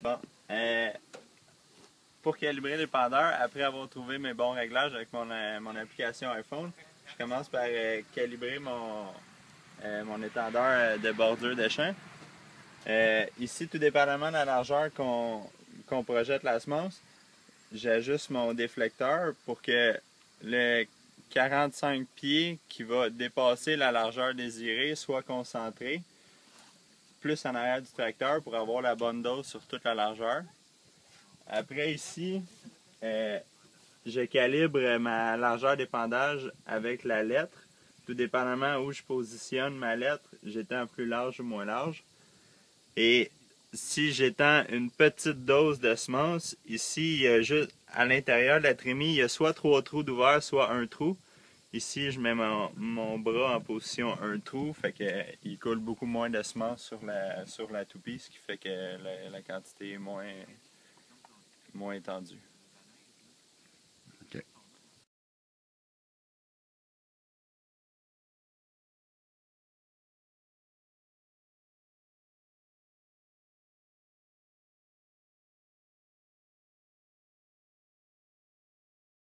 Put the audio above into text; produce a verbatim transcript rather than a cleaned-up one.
Bon, euh, pour calibrer l'épandeur, après avoir trouvé mes bons réglages avec mon, euh, mon application iPhone, je commence par euh, calibrer mon, euh, mon étendeur de bordure de champ. Euh, ici, tout dépendamment de la largeur qu'on qu'on projette la semence, j'ajuste mon déflecteur pour que le quarante-cinq pieds qui va dépasser la largeur désirée soit concentré plus en arrière du tracteur pour avoir la bonne dose sur toute la largeur. Après ici, euh, je calibre ma largeur d'épandage avec la lettre. Tout dépendamment où je positionne ma lettre, j'étends plus large ou moins large. Et si j'étends une petite dose de semence, ici, il y a juste à l'intérieur de la trémie, il y a soit trois trous d'ouvert, soit un trou. Ici, je mets mon, mon bras en position un trou, fait qu'il coule beaucoup moins de semence sur la, sur la toupie, ce qui fait que la, la quantité est moins, moins étendue.